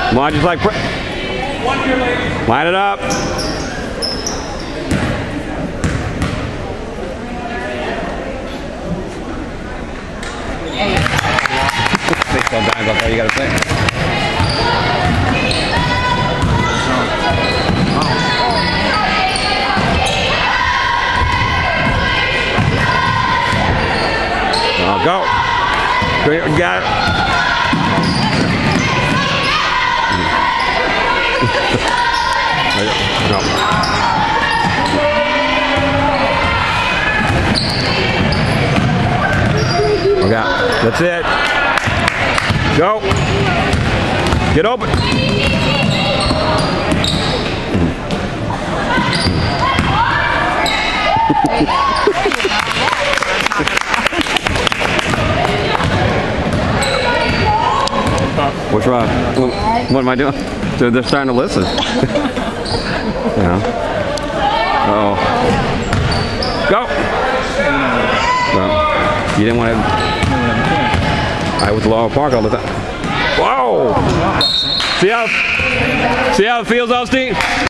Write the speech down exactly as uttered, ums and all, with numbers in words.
Come on, just like line it up. Baseball dimes out there, you gotta say. Oh, go. You got it. No. Okay, that's it. Go. Get open. What's wrong? What am I doing? They're, they're starting to listen. Yeah. Uh oh. Go! Well, you didn't want to. I was Laurel Park all the time. Whoa! See how, see how it feels, Austine?